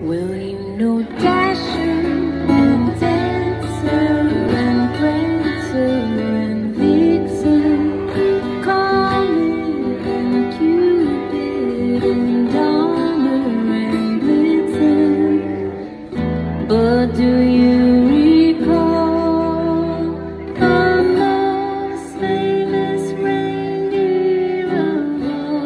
Well, you know Dasher and Dancer and Prancer and Vixen, Comet and Cupid and Donner and Blitzen. But do you recall the most famous reindeer of all?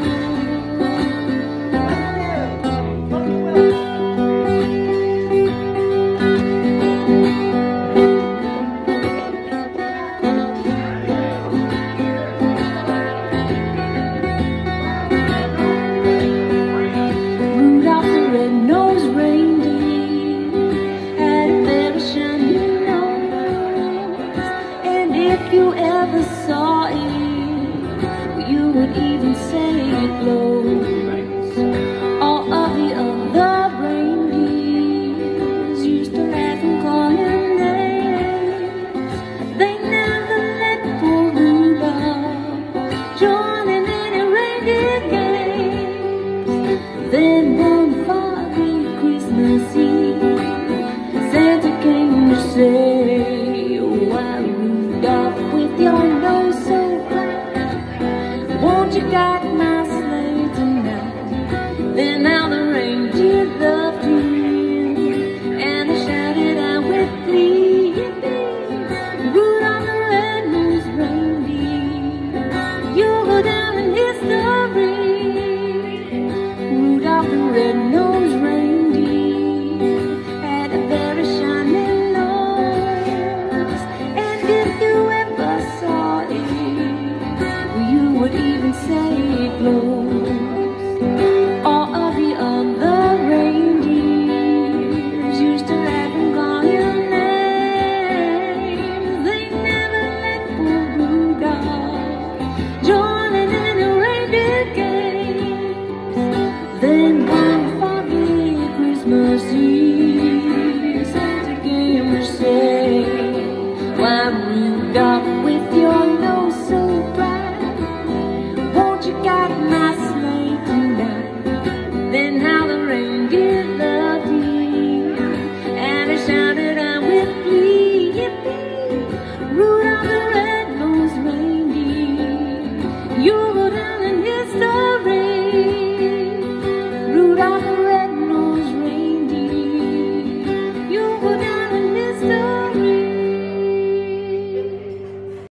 Rudolph the red-nosed reindeer had a very shiny nose, and if you ever saw it, you would even say it glows. All of the other reindeers used to laugh and call him names. They never let poor Rudolph join in any reindeer games. Then one foggy Christmas Eve, Santa came to say, "Why, Rudolph, with your nose so bright, won't you guide my sleigh tonight?" Then now the reindeer loved him, and they shouted out with glee, "Rudolph the red-nosed reindeer, you'll go down in history." Rudolph the red-nosed reindeer had a very shiny nose, and if you ever saw it, you would even say it glows. All of the other reindeers used to laugh and call him names. They never let poor Rudolph join in any reindeer games. Then one foggy Christmas Eve, Santa came to say, "Why, Rudolph, with your nose so bright, won't you guide my